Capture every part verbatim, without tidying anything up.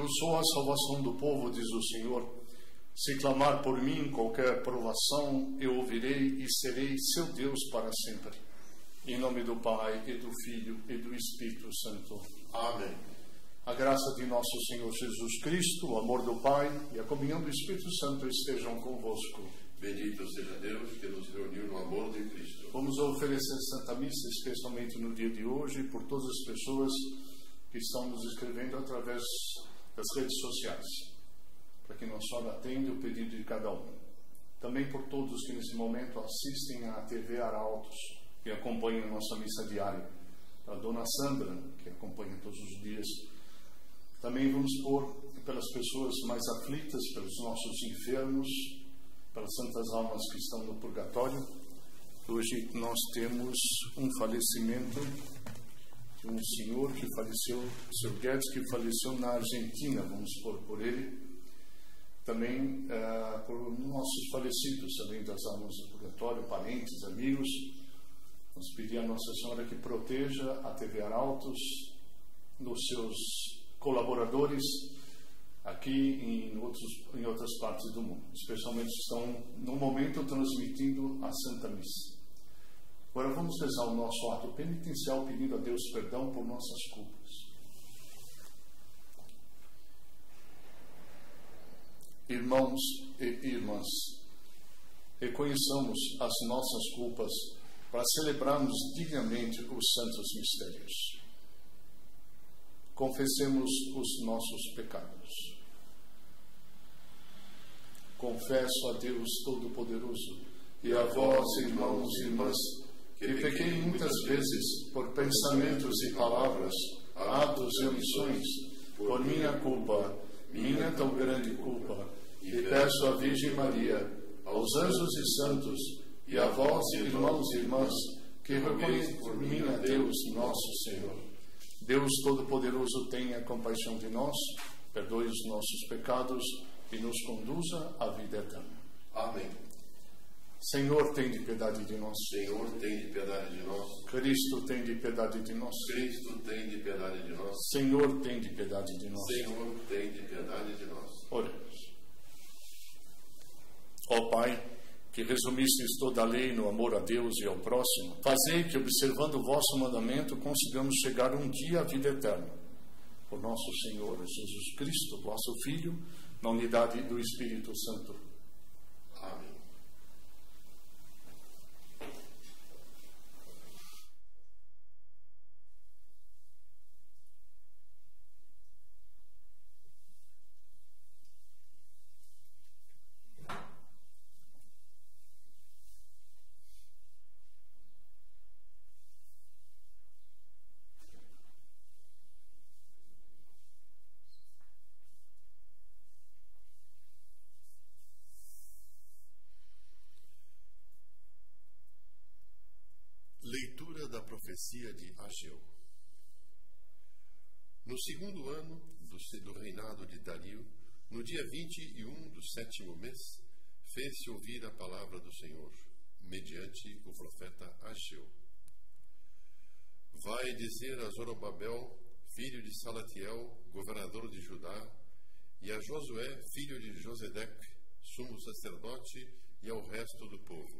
Eu sou a salvação do povo, diz o Senhor. Se clamar por mim qualquer provação, eu ouvirei e serei seu Deus para sempre. Em nome do Pai, e do Filho, e do Espírito Santo. Amém. A graça de nosso Senhor Jesus Cristo, o amor do Pai e a comunhão do Espírito Santo estejam convosco. Bendito seja Deus que nos reuniu no amor de Cristo. Vamos oferecer Santa Missa, especialmente no dia de hoje, por todas as pessoas que estão nos escrevendo através das redes sociais, para que Nossa Senhora atenda o pedido de cada um. Também por todos que nesse momento assistem à T V Arautos, que acompanham a nossa missa diária. A Dona Sandra, que acompanha todos os dias. Também vamos pôr pelas pessoas mais aflitas, pelos nossos enfermos, pelas santas almas que estão no purgatório. Hoje nós temos um falecimento de um senhor que faleceu, o senhor Guedes, que faleceu na Argentina. Vamos pôr por ele. Também uh, por nossos falecidos, além das almas do purgatório, parentes, amigos. Vamos pedir a Nossa Senhora que proteja a T V Arautos, nos seus colaboradores, aqui e em, outros, em outras partes do mundo. Especialmente estão, no momento, transmitindo a Santa Missa. Agora vamos rezar o nosso ato penitencial, pedindo a Deus perdão por nossas culpas. Irmãos e irmãs, reconheçamos as nossas culpas para celebrarmos dignamente os santos mistérios. Confessemos os nossos pecados. Confesso a Deus Todo-Poderoso e a vós, irmãos e irmãs, que pequei muitas vezes por pensamentos e palavras, atos e omissões, por minha culpa, minha tão grande culpa, e peço à Virgem Maria, aos anjos e santos, e a vós, irmãos e irmãs, que reconheçam por mim a Deus, nosso Senhor. Deus Todo-Poderoso, tenha compaixão de nós, perdoe os nossos pecados e nos conduza à vida eterna. Amém. Senhor, tem de piedade de nós. Senhor, tem de piedade de nós. Cristo, tem de piedade de nós. Cristo, tem de piedade de nós. Senhor, tem de piedade de nós. Senhor, tem de piedade de nós. Oremos. Ó Pai, que resumistes toda a lei no amor a Deus e ao próximo, fazei que, observando o vosso mandamento, consigamos chegar um dia à vida eterna. Por nosso Senhor Jesus Cristo, vosso Filho, na unidade do Espírito Santo. Amém. Leitura da profecia de Ageu. No segundo ano do, do reinado de Dario, no dia vinte e um do sétimo mês, fez-se ouvir a palavra do Senhor, mediante o profeta Ageu. Vai dizer a Zorobabel, filho de Salatiel, governador de Judá, e a Josué, filho de Josedeque, sumo sacerdote, e ao resto do povo.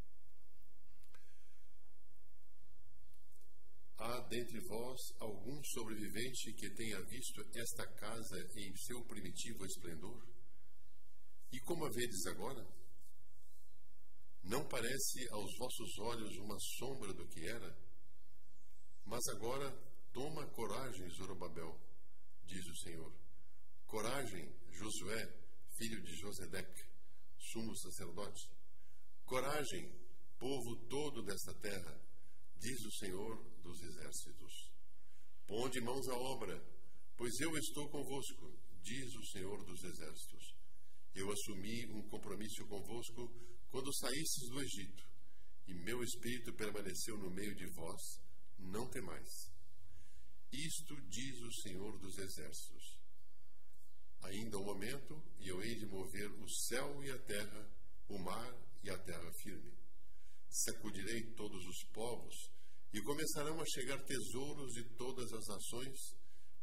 Há dentre vós algum sobrevivente que tenha visto esta casa em seu primitivo esplendor? E como a vedes agora? Não parece aos vossos olhos uma sombra do que era? Mas agora toma coragem, Zorobabel, diz o Senhor. Coragem, Josué, filho de Josedeque, sumo sacerdote. Coragem, povo todo desta terra, diz o Senhor dos exércitos. Ponde mãos à obra, pois eu estou convosco, diz o Senhor dos exércitos. Eu assumi um compromisso convosco quando saístes do Egito, e meu espírito permaneceu no meio de vós. Não temais. Isto diz o Senhor dos exércitos. Ainda um momento, e eu hei de mover o céu e a terra, o mar e a terra firme. Sacudirei todos os povos, e começarão a chegar tesouros de todas as nações,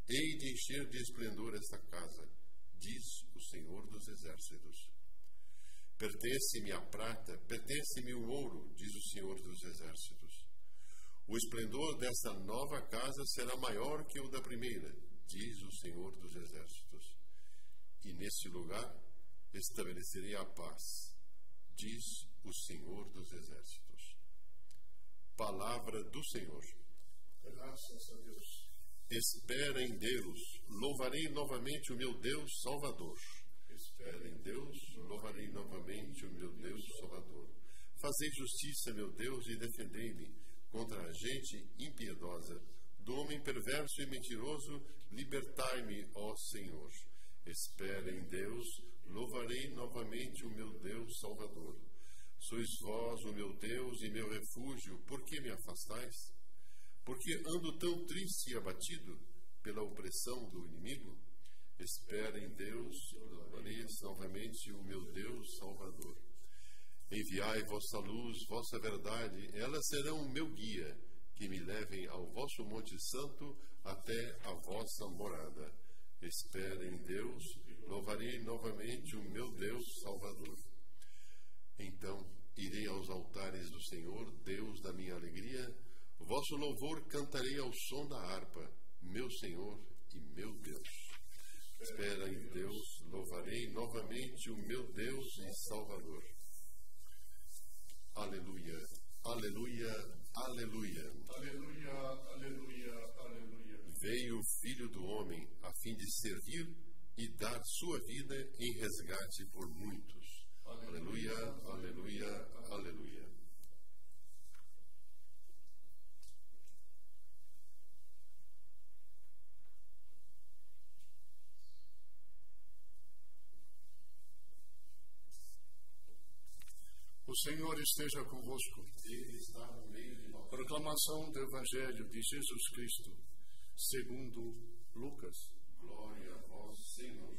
hei de encher de esplendor esta casa, diz o Senhor dos Exércitos. Pertence-me a prata, pertence-me o ouro, diz o Senhor dos Exércitos. O esplendor desta nova casa será maior que o da primeira, diz o Senhor dos Exércitos. E nesse lugar estabelecerei a paz, diz o Senhor dos Exércitos. Palavra do Senhor. Graças a Deus. Espera em Deus, louvarei novamente o meu Deus Salvador. Espera em Deus, louvarei novamente o meu Deus Salvador. Fazei justiça, meu Deus, e defendei-me contra a gente impiedosa. Do homem perverso e mentiroso, libertai-me, ó Senhor. Espera em Deus, louvarei novamente o meu Deus Salvador. Sois vós o meu Deus e meu refúgio, por que me afastais? Porque ando tão triste e abatido pela opressão do inimigo? Espera em Deus, louvarei novamente o meu Deus Salvador. Enviai vossa luz, vossa verdade, elas serão o meu guia, que me levem ao vosso Monte Santo até a vossa morada. Espera em Deus, louvarei novamente o meu Deus Salvador. Então irei aos altares do Senhor, Deus da minha alegria. Vosso louvor cantarei ao som da harpa, meu Senhor e meu Deus. Espera em Deus, louvarei novamente o meu Deus e Salvador. Aleluia, aleluia, aleluia. Aleluia, aleluia, aleluia. Veio o Filho do Homem a fim de servir e dar sua vida em resgate por muitos. Aleluia, aleluia, aleluia. O Senhor esteja convosco. Ele está no meio de nós. Proclamação do Evangelho de Jesus Cristo, segundo Lucas. Glória a vós, Senhor.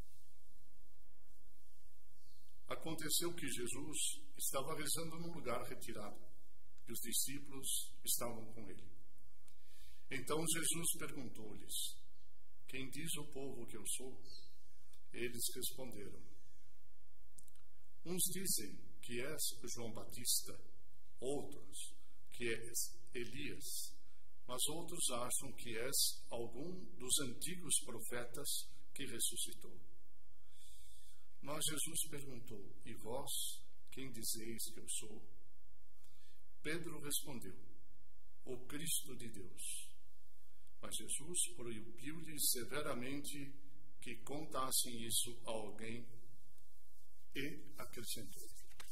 Aconteceu que Jesus estava rezando num lugar retirado, e os discípulos estavam com ele. Então Jesus perguntou-lhes: Quem diz o povo que eu sou? Eles responderam: Uns dizem que és João Batista, outros que és Elias, mas outros acham que és algum dos antigos profetas que ressuscitou. Mas Jesus perguntou: E vós, quem dizeis que eu sou? Pedro respondeu: O Cristo de Deus. Mas Jesus proibiu-lhes severamente que contassem isso a alguém e acrescentou: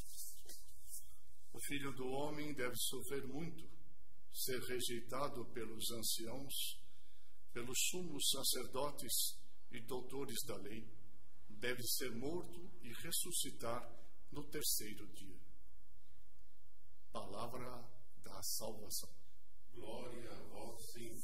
O Filho do Homem deve sofrer muito, ser rejeitado pelos anciãos, pelos sumos sacerdotes e doutores da lei, deve ser morto e ressuscitar no terceiro dia. Palavra da salvação. Glória a vós, Senhor.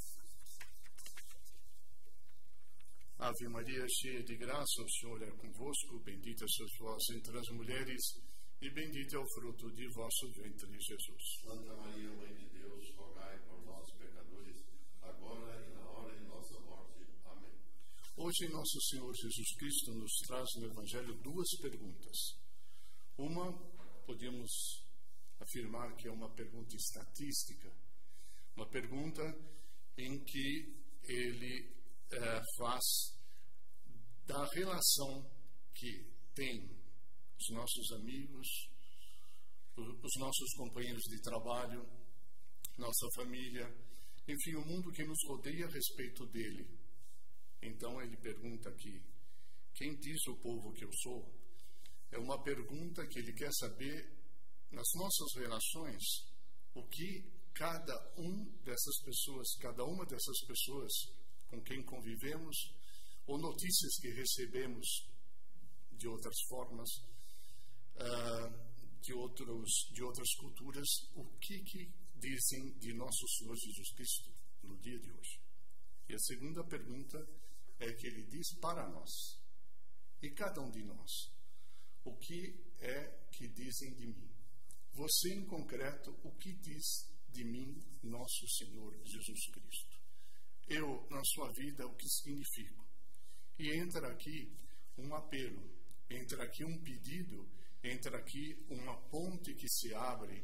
Ave Maria, cheia de graça, o Senhor é convosco. Bendita sois vós entre as mulheres, e bendito é o fruto de vosso ventre, Jesus. Santa Maria, Mãe de Deus, rogai por nós, pecadores, agora e na hora de nossa morte. Amém. Hoje, nosso Senhor Jesus Cristo nos traz no Evangelho duas perguntas. Uma, podemos afirmar que é uma pergunta estatística, uma pergunta em que ele eh, faz da relação que tem os nossos amigos, os nossos companheiros de trabalho, nossa família, enfim, o mundo que nos rodeia a respeito dele. Então ele pergunta aqui: quem diz o povo que eu sou? É uma pergunta que ele quer saber nas nossas relações, o que cada um dessas pessoas, cada uma dessas pessoas com quem convivemos, ou notícias que recebemos de outras formas, uh, de, outros, de outras culturas, o que, que dizem de nosso Senhor Jesus Cristo no dia de hoje. E a segunda pergunta é que ele diz para nós, e cada um de nós, o que é que dizem de mim? Você, em concreto, o que diz de mim, nosso Senhor Jesus Cristo? eu na sua vida o que significo. E entra aqui um apelo, entra aqui um pedido, entra aqui uma ponte que se abre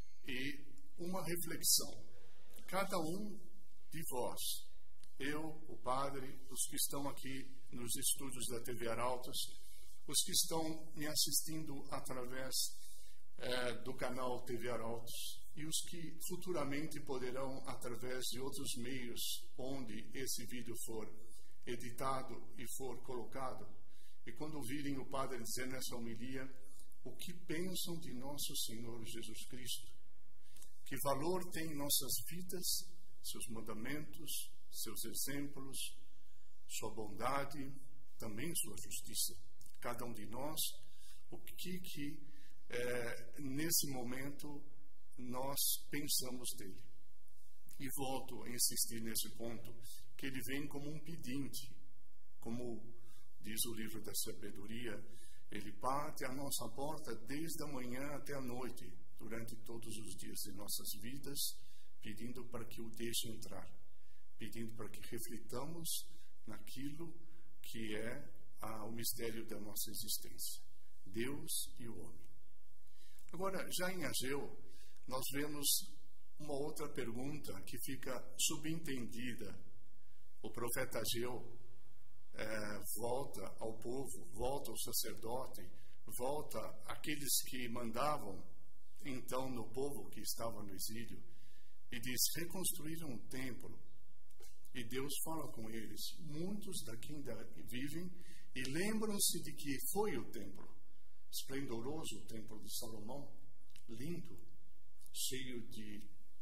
e uma reflexão. Cada um de vós, eu, o Padre, os que estão aqui nos estúdios da T V Arautos, os que estão me assistindo através é, do canal T V Arautos e os que futuramente poderão, através de outros meios onde esse vídeo for editado e for colocado, e quando ouvirem o Padre dizer nessa homilia o que pensam de nosso Senhor Jesus Cristo, que valor tem nossas vidas, seus mandamentos, seus exemplos, sua bondade, também sua justiça. Cada um de nós, o que que é, nesse momento nós pensamos dele. E volto a insistir nesse ponto, que ele vem como um pedinte, como diz o livro da sabedoria, ele bate a nossa porta desde a manhã até a noite, durante todos os dias de nossas vidas, pedindo para que o deixe entrar, pedindo para que reflitamos naquilo que é a, o mistério da nossa existência, Deus e o homem. Agora, já em Ageu, nós vemos uma outra pergunta que fica subentendida. O profeta Ageu é, volta ao povo, volta ao sacerdote, volta àqueles que mandavam então no povo que estava no exílio, e diz: reconstruíram um templo. E Deus fala com eles, muitos daqui ainda vivem e lembram-se de que foi o templo, esplendoroso o templo de Salomão, lindo, cheio de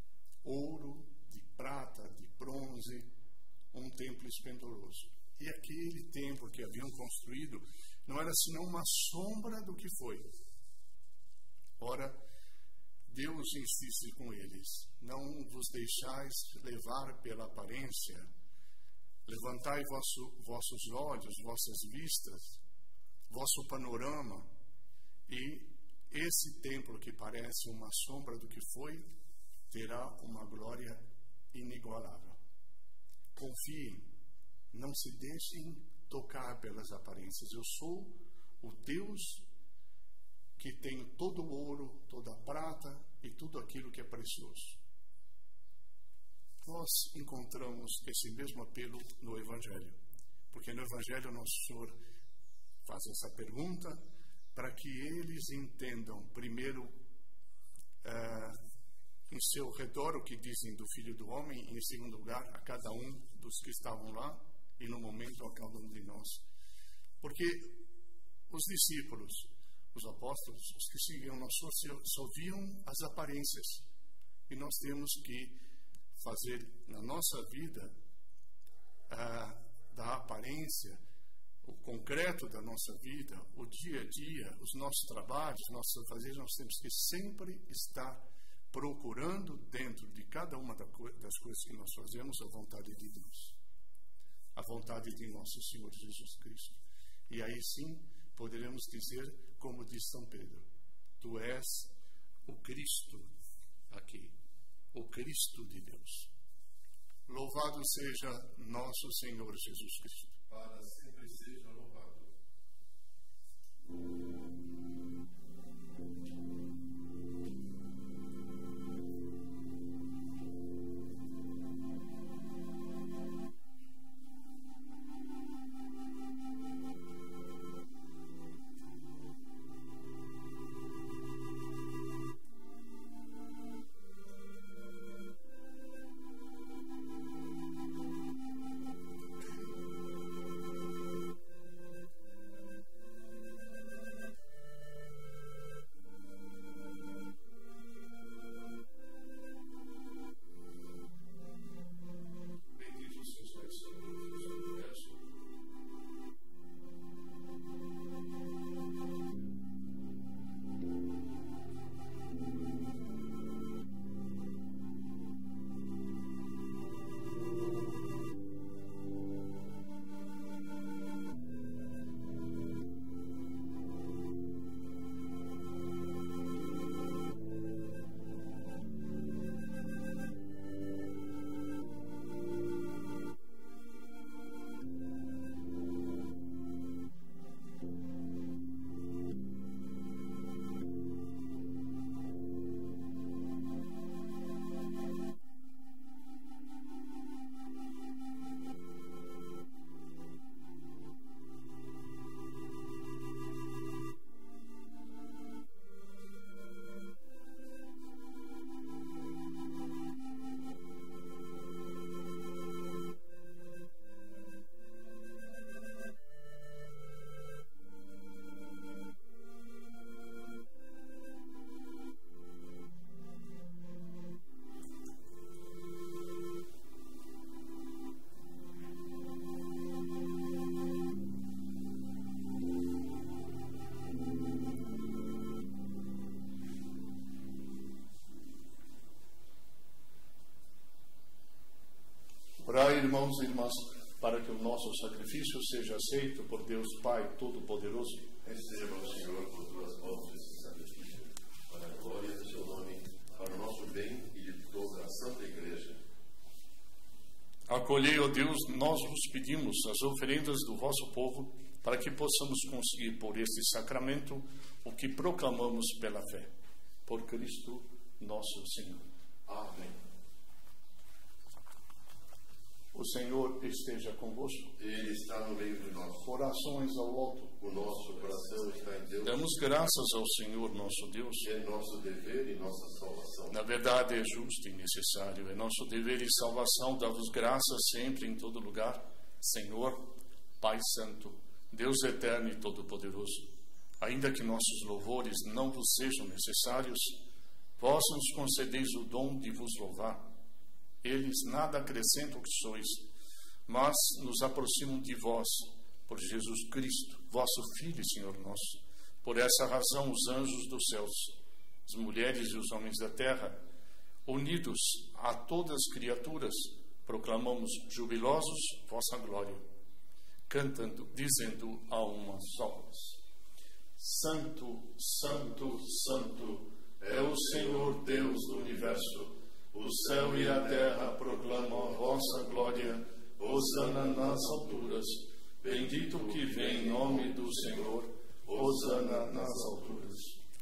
ouro, de prata, de bronze, um templo esplendoroso. E aquele templo que haviam construído não era senão uma sombra do que foi. Ora, Deus insiste com eles: não vos deixais levar pela aparência, levantai vosso, vossos olhos, vossas vistas, vosso panorama, e esse templo que parece uma sombra do que foi, terá uma glória inigualável. Confiem, não se deixem tocar pelas aparências. Eu sou o Deus que tem todo o ouro, toda a prata e tudo aquilo que é precioso. Nós encontramos esse mesmo apelo no Evangelho, porque no Evangelho nosso Senhor faz essa pergunta para que eles entendam, primeiro, uh, em seu redor o que dizem do Filho do Homem, e em segundo lugar, a cada um dos que estavam lá, e no momento a cada um de nós. Porque os discípulos, os apóstolos, os que seguiam nós só, só viam as aparências. E nós temos que fazer na nossa vida ah, da aparência, o concreto da nossa vida, o dia a dia, os nossos trabalhos, nossos fazeres, nós temos que sempre estar procurando dentro de cada uma das coisas que nós fazemos a vontade de Deus, a vontade de nosso Senhor Jesus Cristo. E aí sim poderemos dizer, como diz São Pedro: tu és o Cristo aqui, o Cristo de Deus. Louvado seja nosso Senhor Jesus Cristo. Para sempre seja louvado. irmãos e irmãs, para que o nosso sacrifício seja aceito por Deus Pai Todo-Poderoso. Receba, Senhor, por tuas mãos este sacrifício, para a glória do seu nome, para o nosso bem e de toda a Santa Igreja. Acolhei, ó Deus, nós vos pedimos as oferendas do vosso povo, para que possamos conseguir por este sacramento o que proclamamos pela fé. Por Cristo nosso Senhor. Amém. O Senhor esteja convosco. Ele está no meio de nós. Orações ao alto. O nosso coração está em Deus. Damos graças ao Senhor nosso Deus. É nosso dever e nossa salvação. Na verdade é justo e necessário, é nosso dever e salvação dar-vos graças sempre em todo lugar, Senhor, Pai Santo, Deus eterno e todo-poderoso. Ainda que nossos louvores não vos sejam necessários, vós nos concedeis o dom de vos louvar. Eles nada acrescentam o que sois, mas nos aproximam de vós, por Jesus Cristo, vosso Filho e Senhor nosso. Por essa razão, os anjos dos céus, as mulheres e os homens da terra, unidos a todas as criaturas, proclamamos jubilosos vossa glória, cantando, dizendo a uma só voz: Santo, Santo, Santo é o Senhor Deus do universo. O céu e a terra proclamam a vossa glória. Hosana nas alturas. Bendito o que vem em nome do Senhor. Hosana nas alturas.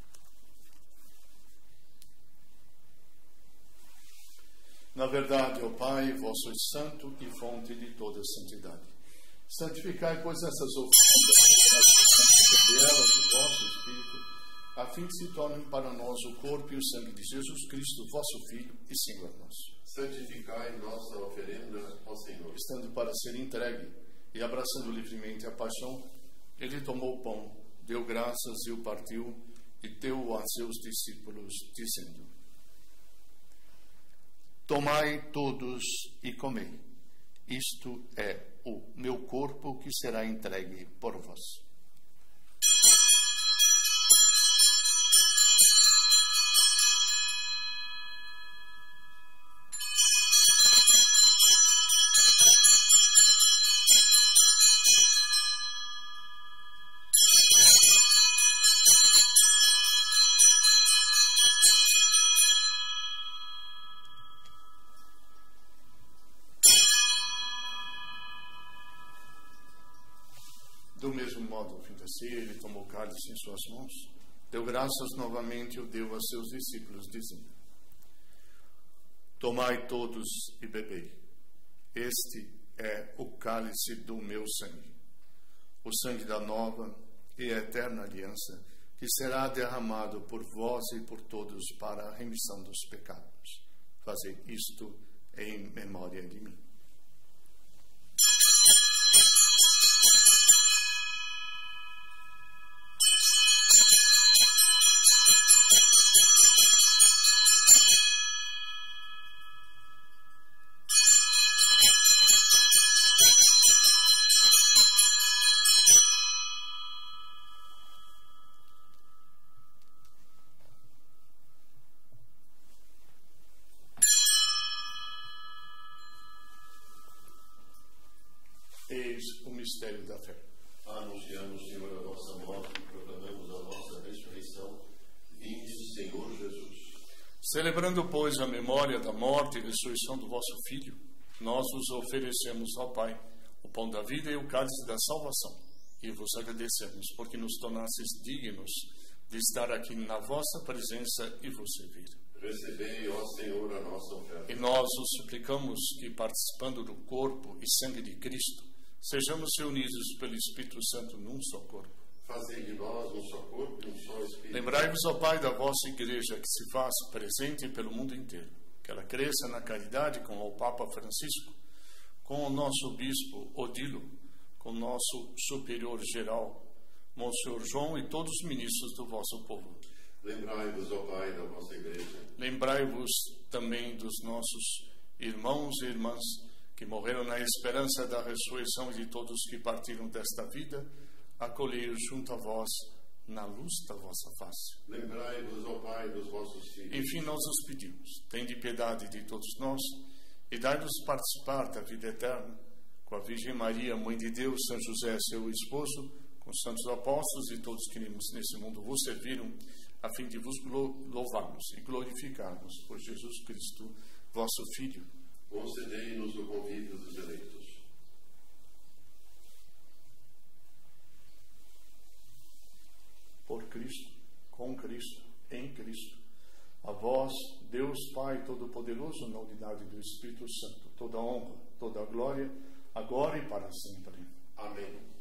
Na verdade, ó Pai, vós sois santo e fonte de toda santidade. Santificai, pois, essas oferendas e elas o vosso Espírito, a fim que se tornem para nós o corpo e o sangue de Jesus Cristo, vosso Filho e Senhor nosso. Santificai nossa oferenda, ó Senhor. Estando para ser entregue e abraçando livremente a paixão, ele tomou o pão, deu graças e o partiu, e deu-o a seus discípulos, dizendo: Tomai todos e comei. Isto é o meu corpo que será entregue por vós. Do mesmo modo, ao fim da ceia, ele tomou o cálice em suas mãos, deu graças novamente e o deu a seus discípulos, dizendo: Tomai todos e bebei. Este é o cálice do meu sangue, o sangue da nova e eterna aliança, que será derramado por vós e por todos para a remissão dos pecados. Fazei isto em memória de mim. Eis o mistério da fé. Anunciamos, Senhor, a vossa morte e proclamamos a vossa ressurreição. Vinde, Senhor Jesus. Celebrando, pois, a memória da morte e ressurreição do vosso Filho, nós vos oferecemos ao Pai o pão da vida e o cálice da salvação, e vos agradecemos porque nos tornastes dignos de estar aqui na vossa presença e vos servir. Recebei, ó Senhor, a nossa oferta. E nós os suplicamos que, participando do corpo e sangue de Cristo, sejamos reunidos pelo Espírito Santo num só corpo. Fazei de nós um só corpo e um só Espírito. Lembrai-vos, ó Pai, da vossa Igreja, que se faz presente pelo mundo inteiro, que ela cresça na caridade com o Papa Francisco, com o nosso Bispo Odilo, com o nosso Superior Geral, Monsenhor João e todos os ministros do vosso povo. Lembrai-vos, ó Pai, da vossa Igreja. Lembrai-vos também dos nossos irmãos e irmãs que morreram na esperança da ressurreição e de todos que partiram desta vida, acolhei-os junto a vós na luz da vossa face. Lembrai-vos, ó Pai, dos vossos filhos. Enfim, nós os pedimos, tende piedade de todos nós e dai-nos participar da vida eterna, com a Virgem Maria, Mãe de Deus, São José, seu esposo, com os santos apóstolos e todos que nesse mundo vos serviram, a fim de vos louvarmos e glorificarmos por Jesus Cristo, vosso Filho. Concedei-nos o convívio dos eleitos. Por Cristo, com Cristo, em Cristo. A vós, Deus Pai Todo-Poderoso, na unidade do Espírito Santo, toda honra, toda glória, agora e para sempre. Amém.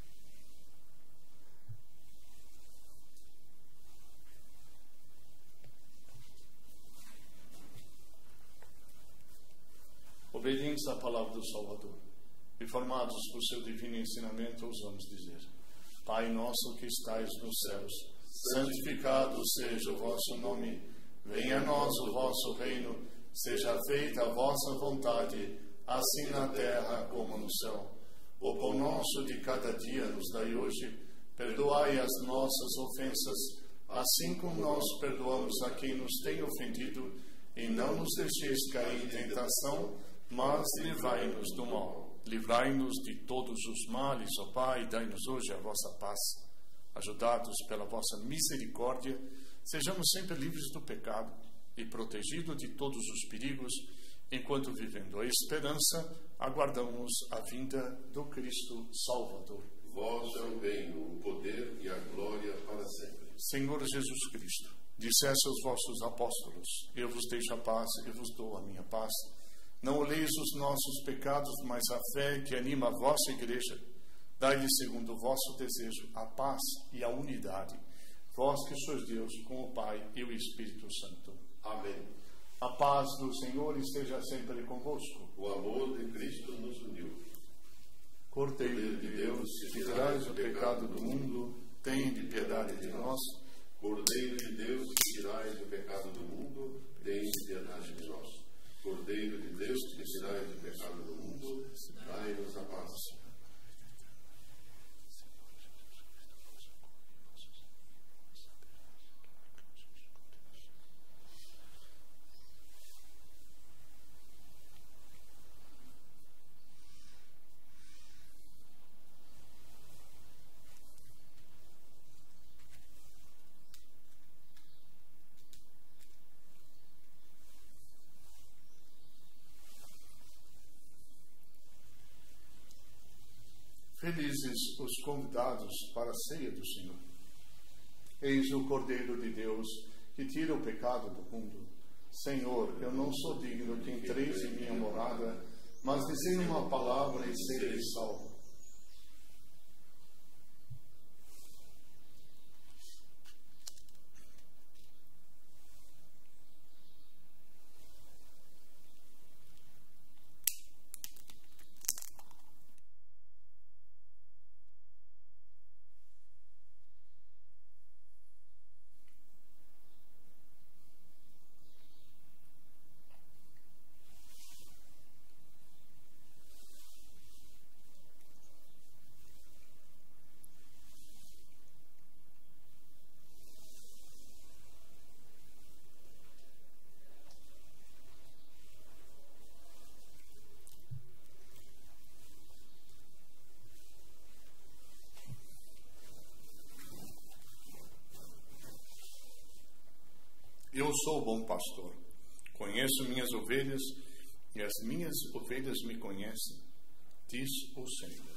Obedientes à palavra do Salvador, e formados por seu divino ensinamento, ousamos dizer: Pai nosso que estais nos céus, santificado seja o vosso nome. Venha a nós o vosso reino. Seja feita a vossa vontade, assim na terra como no céu. O pão nosso de cada dia nos dai hoje. Perdoai as nossas ofensas, assim como nós perdoamos a quem nos tem ofendido. E não nos deixeis cair em tentação, mas livrai-nos do mal. Livrai-nos de todos os males, ó Pai, dai-nos hoje a vossa paz. Ajudados pela vossa misericórdia, sejamos sempre livres do pecado e protegidos de todos os perigos, enquanto, vivendo a esperança, aguardamos a vinda do Cristo Salvador. Vós é o reino, o poder e a glória para sempre. Senhor Jesus Cristo, disseste aos vossos apóstolos: eu vos deixo a paz, eu vos dou a minha paz. Não oleis os nossos pecados, mas a fé que anima a vossa igreja. Dai-lhe, segundo o vosso desejo, a paz e a unidade. Vós que sois Deus, com o Pai e o Espírito Santo. Amém. A paz do Senhor esteja sempre convosco. O amor de Cristo nos uniu. Cordeiro de Deus, que tirais o pecado do mundo, tende piedade de nós. Cordeiro de Deus, que tirais o pecado do mundo, tende piedade de nós. Cordeiro de Deus, que tirais o pecado do mundo, dai-nos a paz. Felizes os convidados para a ceia do Senhor. Eis o Cordeiro de Deus, que tira o pecado do mundo. Senhor, eu não sou digno que entreis em minha morada, mas dizei uma palavra e serei salvo. Eu sou o bom pastor, conheço minhas ovelhas e as minhas ovelhas me conhecem, diz o Senhor.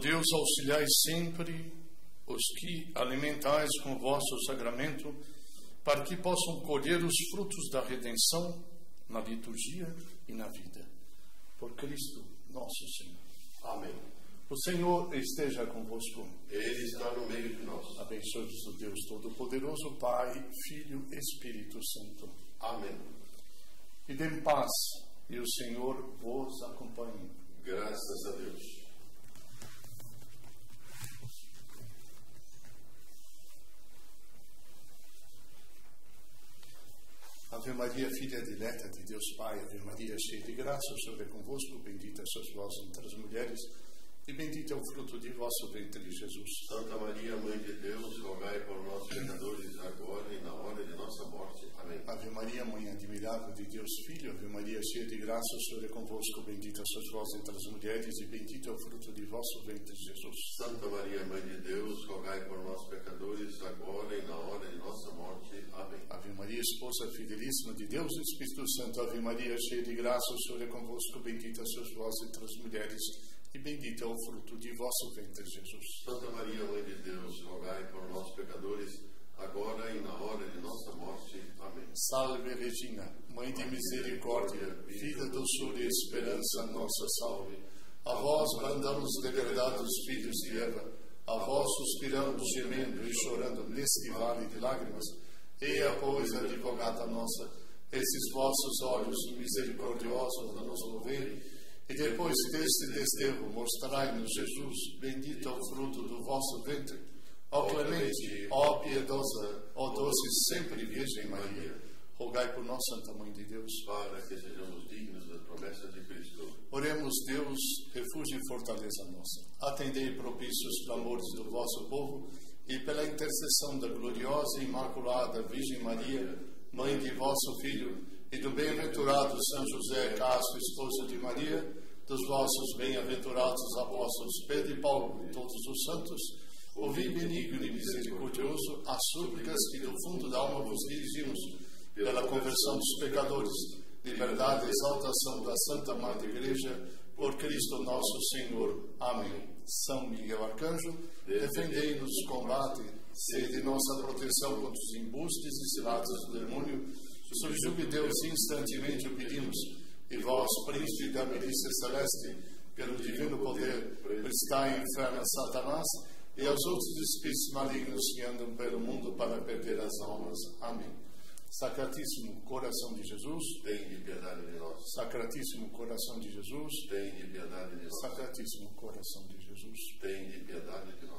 Deus, auxiliai sempre os que alimentais com o vosso sacramento, para que possam colher os frutos da redenção na liturgia e na vida. Por Cristo nosso Senhor. Amém. O Senhor esteja convosco. Ele está no meio de nós. Abençoe-vos o Deus Todo-Poderoso, Pai, Filho e Espírito Santo. Amém. E dê paz, e o Senhor vos acompanhe. Graças a Deus. Ave Maria, filha dileta de Deus Pai, Ave Maria, cheia de graça, o Senhor é convosco, bendita sois vós entre as mulheres, e bendito é o fruto de vosso ventre, Jesus. Santa Maria, Mãe de Deus, rogai por nós, pecadores, agora e na hora de nossa morte. Amém. Ave Maria, Mãe admirável de Deus Filho, Ave Maria, cheia de graça, o Senhor é convosco, bendita sois vós entre as mulheres, e bendito é o fruto de vosso ventre, Jesus. Santa Maria, Mãe de Deus, rogai por nós, pecadores, agora e na hora de nossa morte. Amém. Ave Maria, esposa fidelíssima de Deus e Espírito Santo, Ave Maria, cheia de graça, o Senhor é convosco, bendita sois vós entre as mulheres, e bendito é o fruto de vosso ventre, Jesus. Santa Maria, Mãe de Deus, rogai por nós, pecadores, agora e na hora de nossa morte. Amém. Salve Regina, Mãe de misericórdia, vida, doçura e esperança, nossa salve. A vós brandamos degradados filhos de Eva, a vós suspiramos gemendo e chorando neste vale de lágrimas. Eia, pois, advogada nossa, esses vossos olhos misericordiosos nos ouvem, e depois deste desterro mostrai-nos Jesus, bendito é o fruto do vosso ventre. Ó clemente, ó piedosa, ó doce sempre Virgem Maria, rogai por nós, Santa Mãe de Deus, para que sejamos dignos das promessas de Cristo. Oremos, Deus, refúgio e fortaleza nossa. Atendei propícios clamores do vosso povo, e pela intercessão da gloriosa e imaculada Virgem Maria, Mãe de vosso Filho, e do bem-aventurado São José, casto esposo de Maria, dos vossos bem-aventurados apóstolos Pedro e Paulo e todos os santos, ouvi benigno e misericordioso as súplicas que do fundo da alma vos dirigimos, pela conversão dos pecadores, liberdade e exaltação da Santa Madre Igreja, por Cristo nosso Senhor. Amém. São Miguel Arcanjo, defendei-nos do combate, sede nossa proteção contra os embustes e ciladas do demônio. Subjugue Deus instantemente o pedimos, e vós, príncipe da milícia celeste, pelo divino poder, prestai em inferno a Satanás e aos outros espíritos malignos que andam pelo mundo para perder as almas. Amém. Sacratíssimo coração de Jesus, tem de piedade de nós. Sacratíssimo coração de Jesus, tem de piedade de nós. Sacratíssimo coração de Jesus, tem de piedade de nós.